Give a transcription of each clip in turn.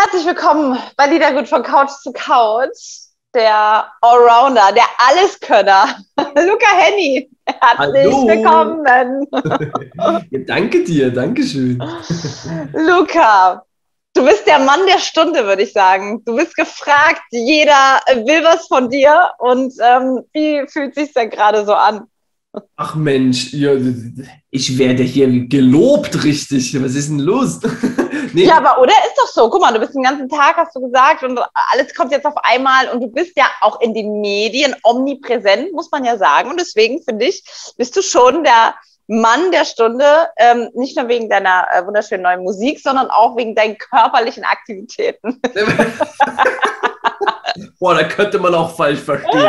Herzlich willkommen bei Liedergut von Couch zu Couch, der Allrounder, der Alleskönner, Luca Henny. Herzlich Hallo. willkommen. Ja, danke dir, danke schön. Luca, du bist der Mann der Stunde, würde ich sagen. Du bist gefragt, jeder will was von dir. Und wie fühlt es sich denn gerade so an? Ach Mensch, ja, ich werde hier gelobt, richtig. Was ist denn los? Nee, Ja, aber oder ist doch so. Guck mal, du bist den ganzen Tag, hast du gesagt, und alles kommt jetzt auf einmal und du bist ja auch in den Medien omnipräsent, muss man ja sagen. Und deswegen finde ich, bist du schon der Mann der Stunde, nicht nur wegen deiner wunderschönen neuen Musik, sondern auch wegen deinen körperlichen Aktivitäten. boah, da könnte man auch falsch verstehen.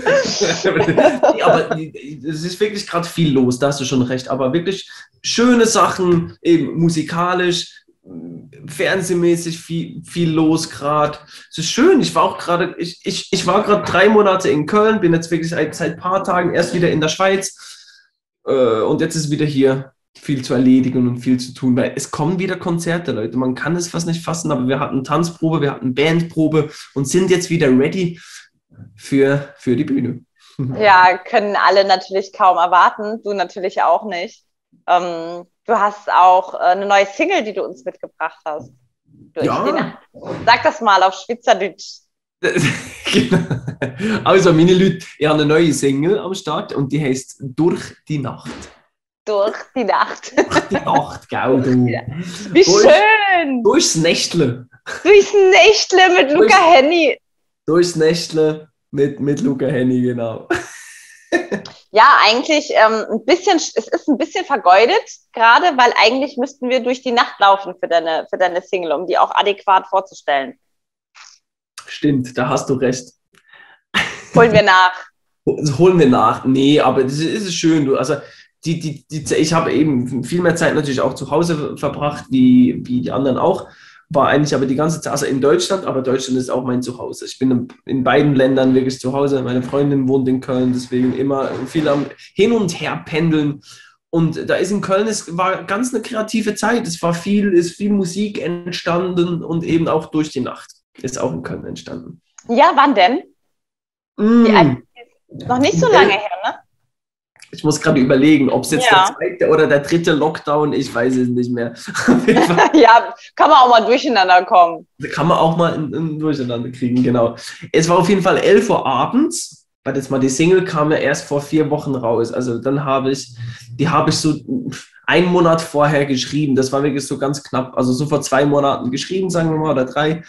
Nee, aber es ist wirklich gerade viel los, da hast du schon recht. Aber wirklich schöne Sachen, eben musikalisch, fernsehmäßig viel los gerade. Es ist schön. Ich war auch gerade, ich war gerade 3 Monate in Köln, bin jetzt wirklich seit ein paar Tagen erst wieder in der Schweiz. Und jetzt ist wieder hier viel zu erledigen und viel zu tun, weil es kommen wieder Konzerte, Leute. Man kann es fast nicht fassen, aber wir hatten Tanzprobe, wir hatten Bandprobe und sind jetzt wieder ready für die Bühne. Ja, können alle natürlich kaum erwarten, du natürlich auch nicht. Du hast auch eine neue Single, die du uns mitgebracht hast. Ja. Sag das mal auf Schweizerdeutsch. Genau. Also, meine Leute, ich habe eine neue Single am Start und die heißt Durch die Nacht. Durch die Nacht. Durch die Nacht, gell, du. Wie schön! Durchs Nächtle. Durchs Nächtle mit Luca Henny. Durchs Nächtle mit Luca Henny, genau. Ja, eigentlich ein bisschen, es ist ein bisschen vergeudet, gerade, weil eigentlich müssten wir durch die Nacht laufen für deine Single, um die auch adäquat vorzustellen. Stimmt, da hast du recht. Holen wir nach. Das holen wir nach. Nee, aber das ist schön. Du, also ich habe eben viel mehr Zeit natürlich auch zu Hause verbracht, wie die anderen auch. War eigentlich aber die ganze Zeit, also in Deutschland, aber Deutschland ist auch mein Zuhause. Ich bin in beiden Ländern wirklich zu Hause. Meine Freundin wohnt in Köln, deswegen immer viel am Hin und Her pendeln. Und da ist in Köln, es war ganz eine kreative Zeit. Ist viel Musik entstanden und eben auch durch die Nacht ist auch in Köln entstanden. Ja, wann denn? Mm. Noch nicht so lange her, ne? Ich muss gerade überlegen, ob es jetzt Ja. der zweite oder der dritte Lockdown, ich weiß es nicht mehr. Ja, kann man auch mal durcheinander kommen. Da kann man auch mal ein Durcheinander kriegen, genau. Es war auf jeden Fall 11 Uhr abends, weil jetzt mal die Single kam ja erst vor 4 Wochen raus. Also dann die habe ich so einen Monat vorher geschrieben. Das war wirklich so ganz knapp, also so vor 2 Monaten geschrieben, sagen wir mal, oder 3.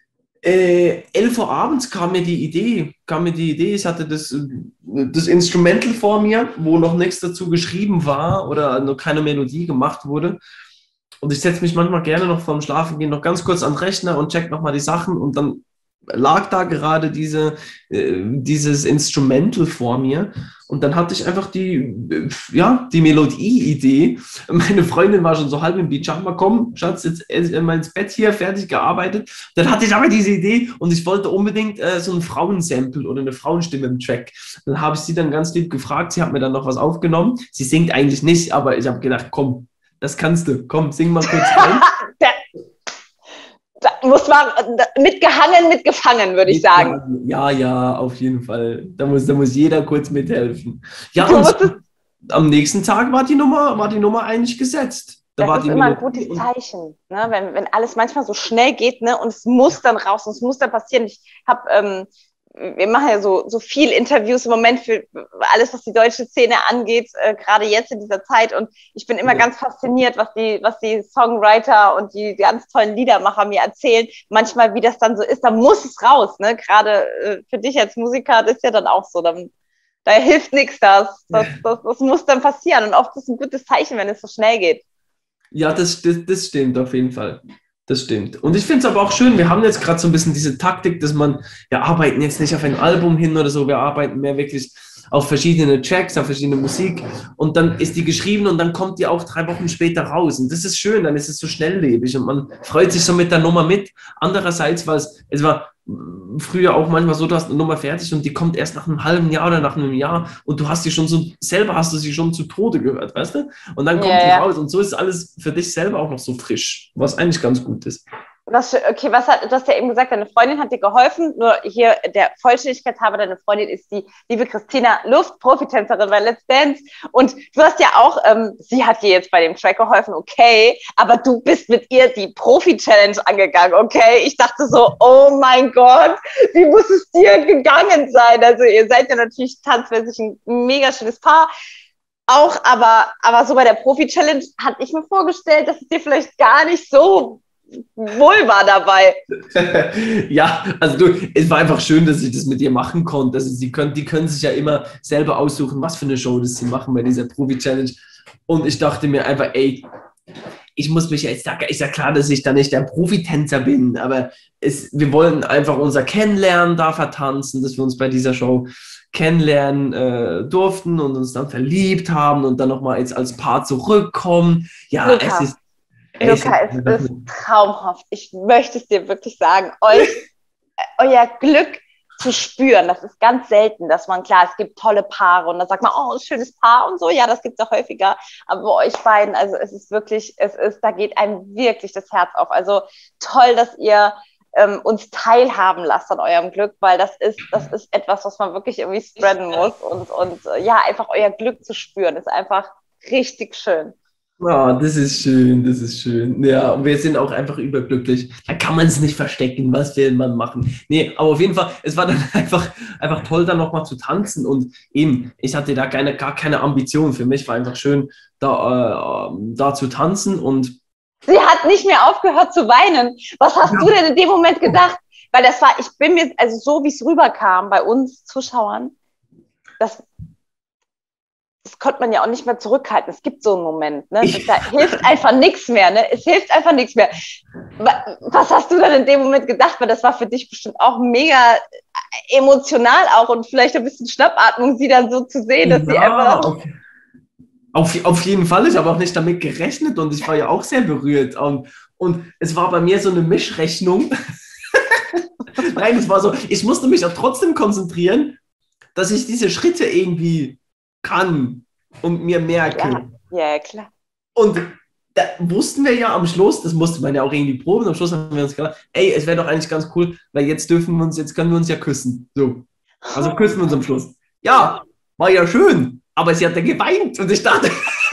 11 Uhr abends kam mir die Idee. Ich hatte das Instrumental vor mir, wo noch nichts dazu geschrieben war oder noch keine Melodie gemacht wurde. Und ich setze mich manchmal gerne noch vorm Schlafengehen noch ganz kurz an den Rechner und check nochmal die Sachen und dann lag da gerade dieses Instrumental vor mir und dann hatte ich einfach die Melodie-Idee. Meine Freundin war schon so halb im Pyjama, komm, Schatz, jetzt mal ins Bett hier, fertig gearbeitet. Dann hatte ich aber diese Idee und ich wollte unbedingt so ein Frauensample oder eine Frauenstimme im Track. Dann habe ich sie dann ganz lieb gefragt, sie hat mir dann noch was aufgenommen. Sie singt eigentlich nicht, aber ich habe gedacht, komm, das kannst du, komm, sing mal kurz rein. Da muss man mitgehangen, mitgefangen, würde ich sagen. Ja, auf jeden Fall. Da muss jeder kurz mithelfen. Ja, und am nächsten Tag war die Nummer eigentlich gesetzt. Das ist immer ein gutes Zeichen, ne? Wenn alles manchmal so schnell geht, ne? Und es muss dann raus und es muss dann passieren. Wir machen ja so viel Interviews im Moment für alles, was die deutsche Szene angeht, gerade jetzt in dieser Zeit. Und ich bin immer ganz fasziniert, was die Songwriter und die ganz tollen Liedermacher mir erzählen. Manchmal, wie das dann so ist, da muss es raus. Ne? Gerade für dich als Musiker, das ist ja dann auch so. Da hilft nichts, das muss dann passieren. Und oft ist es ein gutes Zeichen, wenn es so schnell geht. Ja, das stimmt auf jeden Fall. Das stimmt. Und ich finde es aber auch schön, wir haben jetzt gerade so ein bisschen diese Taktik, dass wir arbeiten jetzt nicht auf ein Album hin oder so, wir arbeiten mehr wirklich auf verschiedene Tracks, auf verschiedene Musik und dann ist die geschrieben und dann kommt die auch 3 Wochen später raus und das ist schön, dann ist es so schnelllebig und man freut sich so mit der Nummer mit. Andererseits es war früher auch manchmal so, du hast eine Nummer fertig und die kommt erst nach einem halben Jahr oder nach einem Jahr und du hast sie schon selber hast du sie schon zu Tode gehört, weißt du? Und dann kommt die raus und so ist alles für dich selber auch noch so frisch, was eigentlich ganz gut ist. Okay, du hast ja eben gesagt, deine Freundin hat dir geholfen. Nur hier der Vollständigkeit halber, deine Freundin ist die liebe Christina Luft, Profitänzerin bei Let's Dance. Und du hast ja auch, sie hat dir jetzt bei dem Track geholfen, okay, aber du bist mit ihr die Profi-Challenge angegangen, okay? Ich dachte so, oh mein Gott, wie muss es dir gegangen sein? Also ihr seid ja natürlich tanzmäßig ein mega schönes Paar. Auch, aber so bei der Profi-Challenge hatte ich mir vorgestellt, dass es dir vielleicht gar nicht so wohl war dabei. Ja, also es war einfach schön, dass ich das mit ihr machen konnte. Also die können sich ja immer selber aussuchen, was für eine Show das sie machen bei dieser Profi-Challenge. Und ich dachte mir einfach, ey, ich muss mich jetzt, ist ja klar, dass ich da nicht der Profitänzer bin, aber wir wollen einfach unser Kennenlernen da vertanzen, dass wir uns bei dieser Show kennenlernen durften und uns dann verliebt haben und dann nochmal jetzt als Paar zurückkommen. Ja, Luca, es ist traumhaft. Ich möchte es dir wirklich sagen. Euer Glück zu spüren, das ist ganz selten, dass man, klar, es gibt tolle Paare und dann sagt man, oh, ein schönes Paar und so, ja, das gibt es auch häufiger, aber bei euch beiden, also es ist wirklich, da geht einem wirklich das Herz auf. Also toll, dass ihr uns teilhaben lasst an eurem Glück, weil das ist etwas, was man wirklich irgendwie spreaden muss und ja, einfach euer Glück zu spüren, ist einfach richtig schön. Ja, das ist schön, das ist schön. Ja, und wir sind auch einfach überglücklich. Da kann man es nicht verstecken, was will man machen. Nee, aber auf jeden Fall, es war dann einfach toll, da nochmal zu tanzen. Und eben, ich hatte da gar keine Ambition. Für mich war einfach schön, da zu tanzen. Und sie hat nicht mehr aufgehört zu weinen. Was hast du denn in dem Moment gedacht? Weil ich bin mir, also so wie es rüberkam bei uns Zuschauern, das konnte man ja auch nicht mehr zurückhalten. Es gibt so einen Moment, ne? Da hilft einfach nichts mehr, ne? Es hilft einfach nichts mehr. Was hast du dann in dem Moment gedacht? Weil das war für dich bestimmt auch mega emotional auch und vielleicht ein bisschen Schnappatmung, sie dann so zu sehen, dass sie einfach... Okay. Auf jeden Fall, ich habe auch nicht damit gerechnet und ich war ja auch sehr berührt. Und es war bei mir so eine Mischrechnung. Nein, es war so, ich musste mich auch trotzdem konzentrieren, dass ich diese Schritte irgendwie kann und mir merke. Ja, klar. Und da wussten wir ja am Schluss, das musste man ja auch irgendwie proben, am Schluss haben wir uns gedacht, ey, es wäre doch eigentlich ganz cool, weil jetzt können wir uns ja küssen. So. Also küssen wir uns am Schluss. Ja, war ja schön, aber sie hat ja geweint und ich dachte,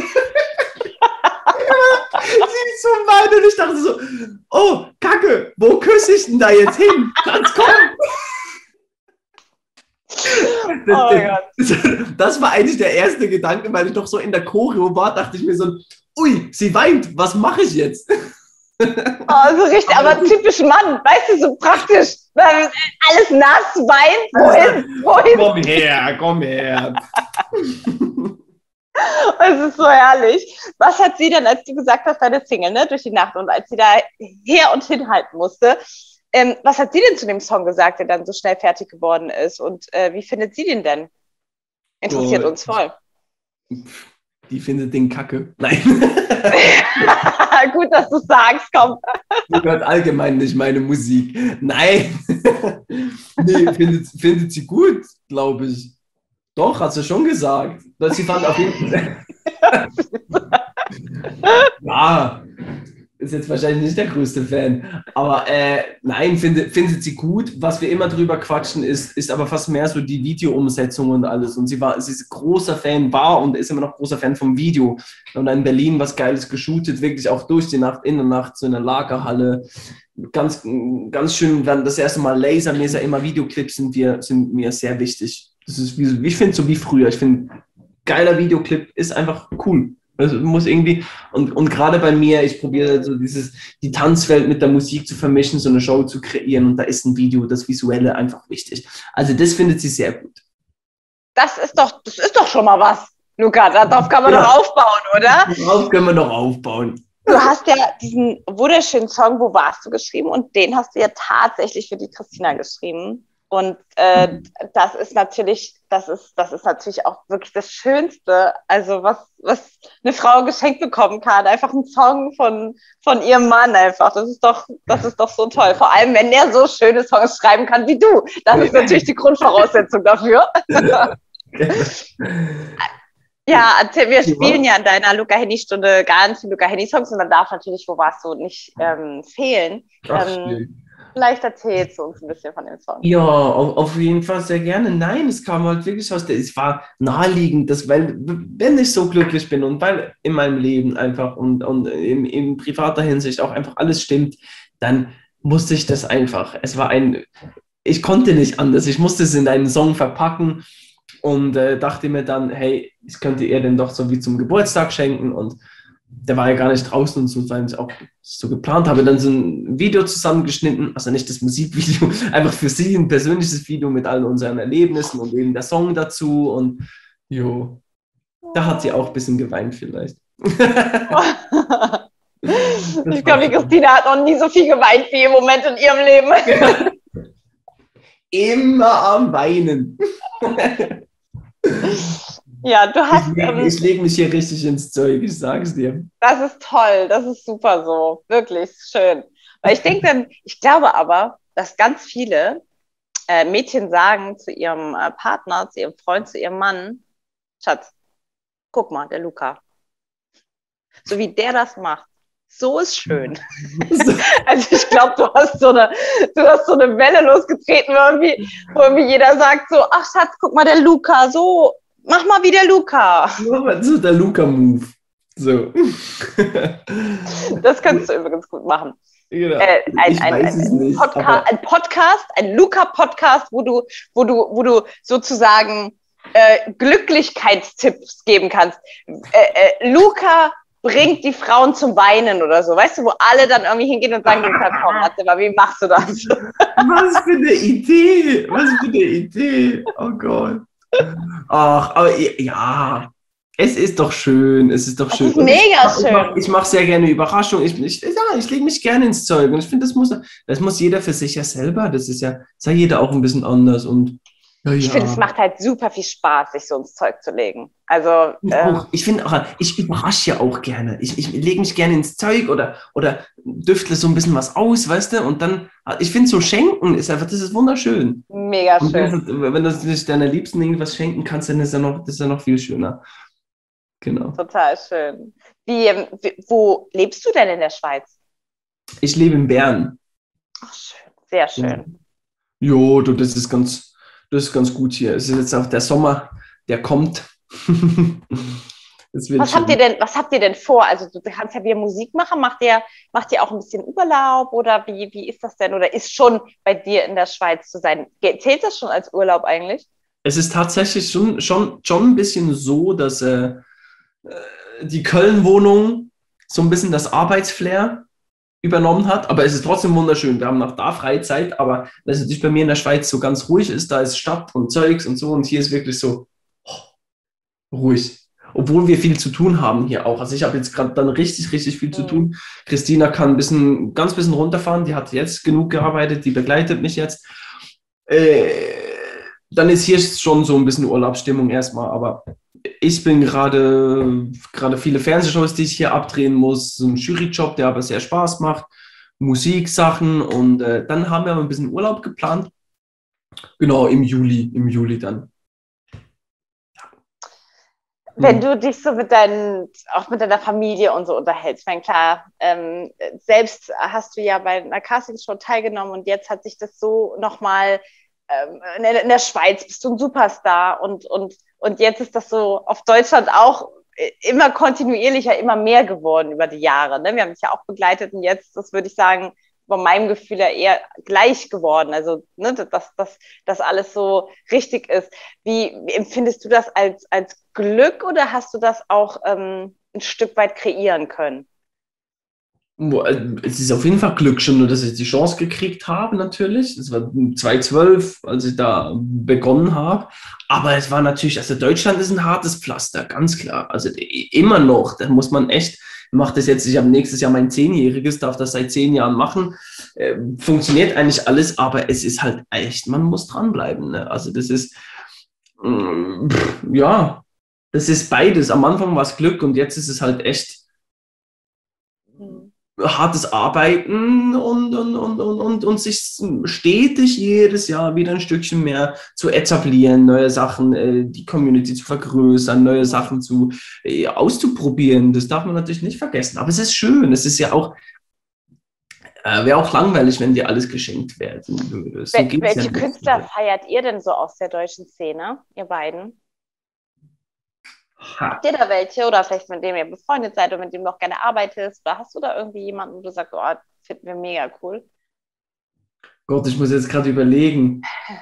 sie ist so weit und ich dachte so, oh, Kacke, wo küsse ich denn da jetzt hin? Ganz komm! Das war eigentlich der erste Gedanke, weil ich doch so in der Choreo war, dachte ich mir so, ui, sie weint, was mache ich jetzt? Oh, so richtig, aber typisch Mann, weißt du, so praktisch, alles nass, weint, wohin? Komm her. Es ist so herrlich. Was hat sie denn, als du gesagt hast, deine Single, ne, durch die Nacht und als sie da her und hinhalten musste, was hat sie denn zu dem Song gesagt, der dann so schnell fertig geworden ist? Und wie findet sie den denn? Interessiert uns voll. Die findet den Kacke. Nein. Gut, dass du sagst, komm. Sie hört allgemein nicht meine Musik. Nein. Nee, findet sie gut, glaube ich. Doch, hat sie schon gesagt. Sie fand auf jeden Fall. Ja. Ist jetzt wahrscheinlich nicht der größte Fan, aber nein, findet sie gut. Was wir immer drüber quatschen, ist aber fast mehr so die Videoumsetzung und alles. Und sie ist großer Fan, war und ist immer noch großer Fan vom Video. Und in Berlin was Geiles geshootet, wirklich auch durch die Nacht, in der Nacht, so in der Lagerhalle. Ganz, ganz schön, das erste Mal lasermäßig, immer Videoclips sind mir sehr wichtig. Das ist ich finde so wie früher. Ich finde, geiler Videoclip ist einfach cool. Also muss irgendwie, und gerade bei mir, ich probiere so die Tanzwelt mit der Musik zu vermischen, so eine Show zu kreieren und da ist ein Video, das Visuelle einfach wichtig. Also das findet sie sehr gut. Das ist doch schon mal was, Luca, darauf kann man doch aufbauen, oder? Darauf können wir doch aufbauen. Du hast ja diesen wunderschönen Song, Wo warst du, geschrieben und den hast du ja tatsächlich für die Christina geschrieben. Und das ist natürlich auch wirklich das Schönste, also was eine Frau geschenkt bekommen kann, einfach ein Song von ihrem Mann einfach. Das ist doch so toll. Vor allem, wenn der so schöne Songs schreiben kann wie du. Das ist natürlich die Grundvoraussetzung dafür. Ja, erzähl, wir Ja. spielen ja in deiner Luca Heni-Stunde ganz viele Luca Heni-Songs und dann darf natürlich, wo warst du, nicht fehlen. Ach, schön. Vielleicht erzählst du uns ein bisschen von den Songs. Ja, auf jeden Fall sehr gerne. Nein, es kam halt wirklich aus der, es war naheliegend, dass, weil, wenn ich so glücklich bin und weil in meinem Leben einfach und in privater Hinsicht auch einfach alles stimmt, dann musste ich das einfach. Ich konnte nicht anders. Ich musste es in einen Song verpacken und dachte mir dann, hey, ich könnte ihr denn doch so wie zum Geburtstag schenken und der war ja gar nicht draußen und so, weil ich auch so geplant habe, dann so ein Video zusammengeschnitten, also nicht das Musikvideo, einfach für sie ein persönliches Video mit allen unseren Erlebnissen und eben der Song dazu und jo, da hat sie auch ein bisschen geweint vielleicht. Das Ich war glaube, die schön. Christina hat noch nie so viel geweint wie im Moment in ihrem Leben. Immer am Weinen. Ja, du hast, Ich leg mich hier richtig ins Zeug, ich sag's dir. das ist toll, das ist super so, wirklich schön. Weil ich denke dann, ich glaube aber, dass ganz viele Mädchen sagen zu ihrem Partner, zu ihrem Freund, zu ihrem Mann, Schatz, guck mal, der Luca, so wie der das macht, so ist schön. Also ich glaube, du hast so eine Welle losgetreten, wo irgendwie jeder sagt so, ach Schatz, guck mal, der Luca, so, mach mal wie der Luca. So der Luca-Move. So. Das kannst du übrigens gut machen. Genau. Ein, Ich weiß es nicht, aber ein Luca-Podcast, wo du sozusagen Glücklichkeitstipps geben kannst. Luca bringt die Frauen zum Weinen oder so, weißt du, wo alle dann irgendwie hingehen und sagen, Luca, komm, warte mal, wie machst du das? was für eine Idee! Was für eine Idee! Oh Gott. Ach, aber ja, es ist doch schön, es ist doch Das schön. ist Und mega schön. ich mach sehr gerne Überraschungen. Ich lege mich gerne ins Zeug. Und ich finde, das muss jeder für sich ja selber. Das ist ja jeder auch ein bisschen anders. Und ja, Ich finde, es ja. macht halt super viel Spaß, sich so ins Zeug zu legen. Also, Ich finde auch, ich überrasche ja auch gerne. Ich lege mich gerne ins Zeug oder düftle so ein bisschen was aus, weißt du? Und dann, ich finde so schenken ist einfach, das ist wunderschön. mega Und schön. wenn du nicht deiner Liebsten irgendwas schenken kannst, dann das ist ja noch viel schöner. Genau. Total schön. Wo lebst du denn in der Schweiz? Ich lebe in Bern. Ach, schön. Sehr Ja. schön. Jo, du, das ist ganz gut hier. Es ist jetzt auch der Sommer, der kommt. Es wird schön. Was habt ihr denn vor? Also du kannst ja wieder Musik machen. Macht ihr auch ein bisschen Urlaub oder wie ist das denn? Oder ist schon bei dir in der Schweiz zu sein? Zählt das schon als Urlaub eigentlich? Es ist tatsächlich schon ein bisschen so, dass die Köln-Wohnung so ein bisschen das Arbeitsflair übernommen hat, aber es ist trotzdem wunderschön. Wir haben noch da Freizeit, aber das ist natürlich bei mir in der Schweiz so ganz ruhig ist, da ist Stadt und Zeugs und so und hier ist wirklich so ruhig. Obwohl wir viel zu tun haben hier auch. Also ich habe jetzt gerade dann richtig viel zu tun. Christina kann ganz bisschen runterfahren, die hat jetzt genug gearbeitet, die begleitet mich jetzt. Dann ist hier schon so ein bisschen Urlaubsstimmung erstmal, aber ich bin gerade viele Fernsehshows, die ich hier abdrehen muss, so ein Juryjob, der aber sehr Spaß macht, Musiksachen und dann haben wir aber ein bisschen Urlaub geplant. Genau, im Juli dann. Wenn du dich so auch mit deiner Familie und so unterhältst, ich meine, klar, selbst hast du ja bei einer Castingshow teilgenommen und jetzt hat sich das so nochmal, in der Schweiz bist du ein Superstar und jetzt ist das so auf Deutschland auch immer kontinuierlicher, immer mehr geworden über die Jahre. Ne? Wir haben dich ja auch begleitet und jetzt, das würde ich sagen, von meinem Gefühl her eher gleich geworden. Also, ne, dass alles so richtig ist. Wie empfindest du das als Glück oder hast du das auch ein Stück weit kreieren können? Es ist auf jeden Fall Glück schon, nur dass ich die Chance gekriegt habe, natürlich. Es war 2012, als ich da begonnen habe. Aber es war natürlich, also Deutschland ist ein hartes Pflaster, ganz klar. Also immer noch, da muss man echt, ich mache das jetzt, ich habe nächstes Jahr mein 10-Jähriges, darf das seit 10 Jahren machen. Funktioniert eigentlich alles, aber es ist halt echt, man muss dranbleiben. Ne? Also das ist, ja, das ist beides. Am Anfang war es Glück und jetzt ist es halt echt hartes Arbeiten und sich stetig jedes Jahr wieder ein Stückchen mehr zu etablieren, neue Sachen, die Community zu vergrößern, neue Sachen auszuprobieren. Das darf man natürlich nicht vergessen. Aber es ist schön. Es ist ja auch, wäre auch langweilig, wenn dir alles geschenkt werden würde. So Welche Künstler feiert ihr denn so aus der deutschen Szene, ihr beiden? Habt ihr da welche oder vielleicht mit dem ihr befreundet seid und mit dem du auch gerne arbeitest? Oder hast du da irgendwie jemanden, wo du sagst, oh, finden wir mega cool? Gott, ich muss jetzt gerade überlegen.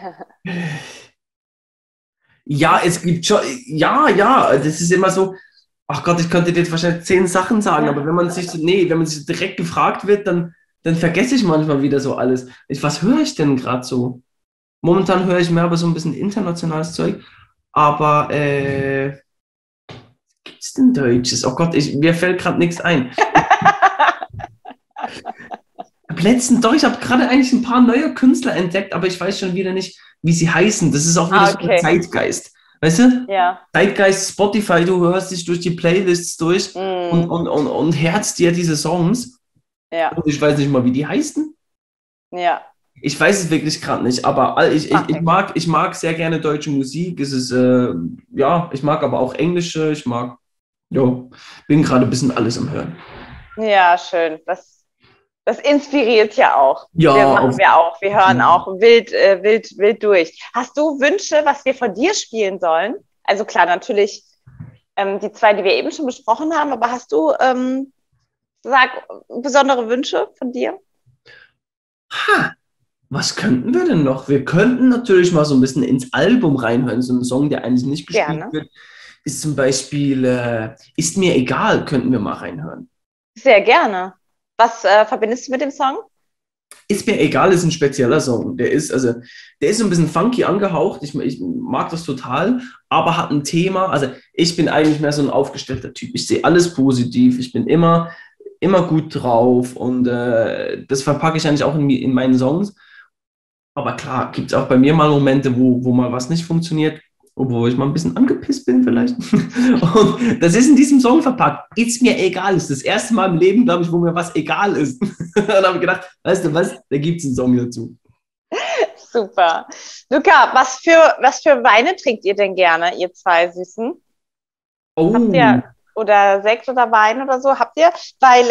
Ja, es gibt schon, ja, das ist immer so, ach Gott, ich könnte dir jetzt wahrscheinlich 10 Sachen sagen, aber wenn man sich direkt gefragt wird, dann vergesse ich manchmal wieder so alles. Was höre ich denn gerade so? Momentan höre ich mehr aber so ein bisschen internationales Zeug, aber gibt's denn Deutsches? Oh Gott, mir fällt gerade nichts ein. Ich habe gerade eigentlich ein paar neue Künstler entdeckt, aber ich weiß schon wieder nicht, wie sie heißen. Das ist auch wieder so ein Zeitgeist. Weißt du? Ja. Zeitgeist, Spotify, du hörst dich durch die Playlists durch und herzt dir diese Songs. Ja. Und ich weiß nicht mal, wie die heißen. Ja. Ich weiß es wirklich gerade nicht, aber ich mag sehr gerne deutsche Musik. Ich mag aber auch englische. Bin gerade ein bisschen alles am Hören. Ja, schön. Das inspiriert ja auch. Ja, das machen wir auch. Wir hören auch wild durch. Hast du Wünsche, was wir von dir spielen sollen? Also klar, natürlich die 2, die wir eben schon besprochen haben, aber hast du besondere Wünsche von dir? Was könnten wir denn noch? Wir könnten natürlich mal so ein bisschen ins Album reinhören. So ein Song, der eigentlich nicht gespielt wird, ist zum Beispiel Ist mir egal, könnten wir mal reinhören. Sehr gerne. Was verbindest du mit dem Song? Ist mir egal, ist ein spezieller Song. Der ist so ein bisschen funky angehaucht. Ich mag das total, aber hat ein Thema. Also ich bin eigentlich mehr so ein aufgestellter Typ. Ich sehe alles positiv. Ich bin immer gut drauf und das verpacke ich eigentlich auch in meinen Songs. Aber klar, gibt es auch bei mir mal Momente, wo mal was nicht funktioniert, wo ich mal ein bisschen angepisst bin vielleicht. Und das ist in diesem Song verpackt. Ist mir egal. Das ist das erste Mal im Leben, glaube ich, wo mir was egal ist. Und dann habe ich gedacht, weißt du was, da gibt es einen Song dazu. Super. Luca, was für Weine trinkt ihr denn gerne, ihr 2 Süßen? Oh. Habt ihr, oder Sekt oder Wein oder so, habt ihr? Weil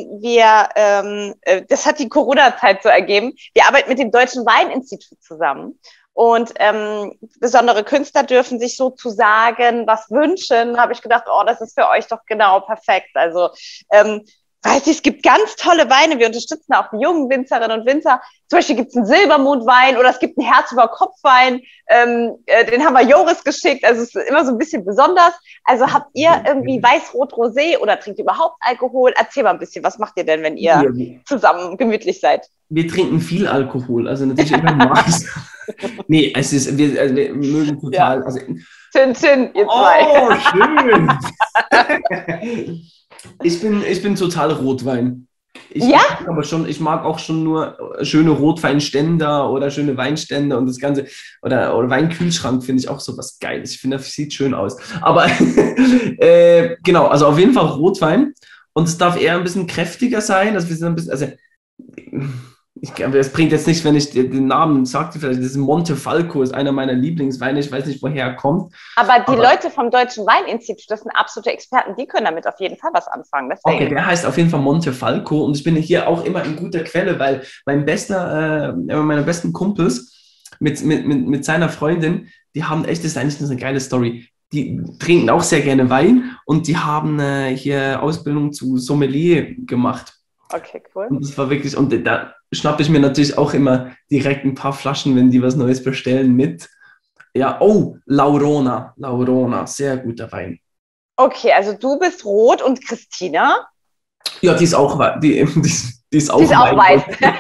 das hat die Corona-Zeit so ergeben, wir arbeiten mit dem Deutschen Weininstitut zusammen. Und besondere Künstler dürfen sich sozusagen was wünschen. Da habe ich gedacht, oh, das ist für euch doch genau perfekt. Also, weiß ich, es gibt ganz tolle Weine. Wir unterstützen auch die jungen Winzerinnen und Winzer. Zum Beispiel gibt es einen Silbermondwein oder es gibt einen Herz-über-Kopf-Wein. Den haben wir Joris geschickt. Also es ist immer so ein bisschen besonders. Also habt ihr irgendwie Weiß, Rot, Rosé oder trinkt ihr überhaupt Alkohol? Erzähl mal ein bisschen, was macht ihr denn, wenn ihr zusammen gemütlich seid? Wir trinken viel Alkohol, also natürlich immer Maß. Nee, wir mögen total. Ja. Also, Zinn, ihr 2. Oh, schön. Ich bin total Rotwein. Ich mag auch schon nur schöne Rotweinständer oder schöne Weinstände und das Ganze. Oder Weinkühlschrank finde ich auch so was Geiles. Ich finde, das sieht schön aus. Aber genau, also auf jeden Fall Rotwein. Und es darf eher ein bisschen kräftiger sein. Also wir sind ein bisschen, es bringt jetzt nichts, wenn ich den Namen sagte, vielleicht das ist Montefalco, ist einer meiner Lieblingsweine, ich weiß nicht, woher er kommt. Aber die Leute vom Deutschen Weininstitut, das sind absolute Experten, die können damit auf jeden Fall was anfangen. Deswegen. Okay, der heißt auf jeden Fall Montefalco und ich bin hier auch immer in guter Quelle, weil meine besten Kumpels mit seiner Freundin, die haben echt, das ist eigentlich eine geile Story. Die trinken auch sehr gerne Wein und die haben hier Ausbildung zu Sommelier gemacht. Okay, cool. Und das war wirklich, und da schnappe ich mir natürlich auch immer direkt ein paar Flaschen, wenn die was Neues bestellen, mit. Ja, oh, Laurona, sehr guter Wein. Okay, also du bist rot und Christina? Ja, die ist auch weiß. Die ist auch weiß.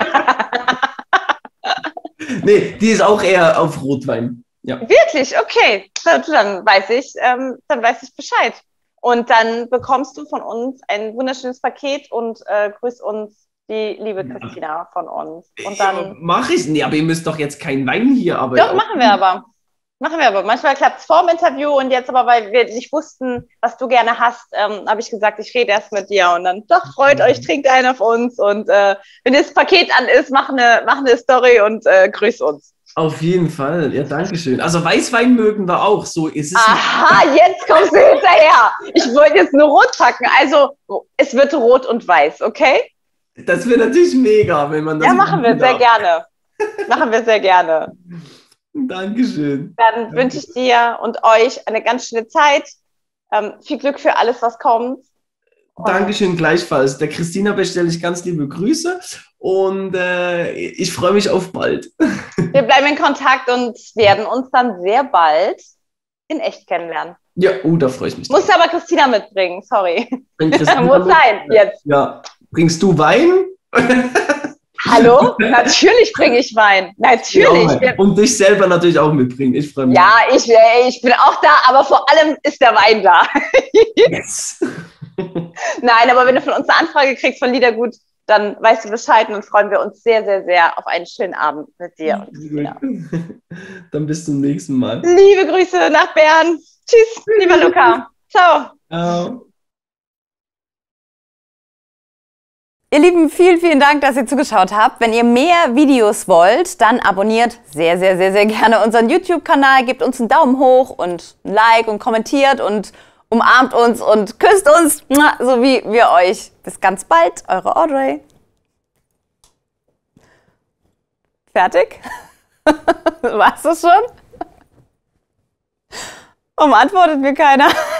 Nee, die ist auch eher auf Rotwein. Ja. Wirklich? Okay, dann weiß ich Bescheid. Und dann bekommst du von uns ein wunderschönes Paket und grüß uns die liebe Christina von uns. Und dann mache ich nicht, aber ihr müsst doch jetzt keinen Wein hier. Aber doch, machen wir aber. Machen wir aber. Manchmal klappt es vor dem Interview und jetzt aber, weil wir nicht wussten, was du gerne hast, habe ich gesagt, ich rede erst mit dir und dann, doch, freut euch, trinkt einen auf uns und wenn das Paket an ist, mach eine Story und grüß uns. Auf jeden Fall, ja, danke schön. Also Weißwein mögen wir auch, so ist es. Aha, jetzt kommst du hinterher. Ich wollte jetzt nur rot packen, also es wird rot und weiß, okay? Das wäre natürlich mega, wenn man das. Ja, machen wir sehr gerne. Machen wir sehr gerne. Dankeschön. Dann wünsche ich dir und euch eine ganz schöne Zeit. Viel Glück für alles, was kommt. Dankeschön gleichfalls. Der Christina bestelle ich ganz liebe Grüße und ich freue mich auf bald. Wir bleiben in Kontakt und werden uns dann sehr bald in echt kennenlernen. Ja, da freue ich mich. Musst du aber Christina mitbringen, sorry. Muss sein, jetzt. Ja. Bringst du Wein? Hallo? Natürlich bringe ich Wein. Natürlich. Ja, und dich selber natürlich auch mitbringen. Ich freue mich. Ja, ich bin auch da, aber vor allem ist der Wein da. Yes. Nein, aber wenn du von uns eine Anfrage kriegst von Liedergut, dann weißt du Bescheid und freuen wir uns sehr, sehr, sehr auf einen schönen Abend mit dir. Dann bis zum nächsten Mal. Liebe Grüße nach Bern. Tschüss, lieber Luca. Ciao. Ciao. Ihr Lieben, vielen, vielen Dank, dass ihr zugeschaut habt. Wenn ihr mehr Videos wollt, dann abonniert sehr, sehr, sehr, sehr gerne unseren YouTube-Kanal, gebt uns einen Daumen hoch und ein Like und kommentiert und umarmt uns und küsst uns, so wie wir euch. Bis ganz bald, eure Audrey. Fertig? War's das schon? Warum antwortet mir keiner?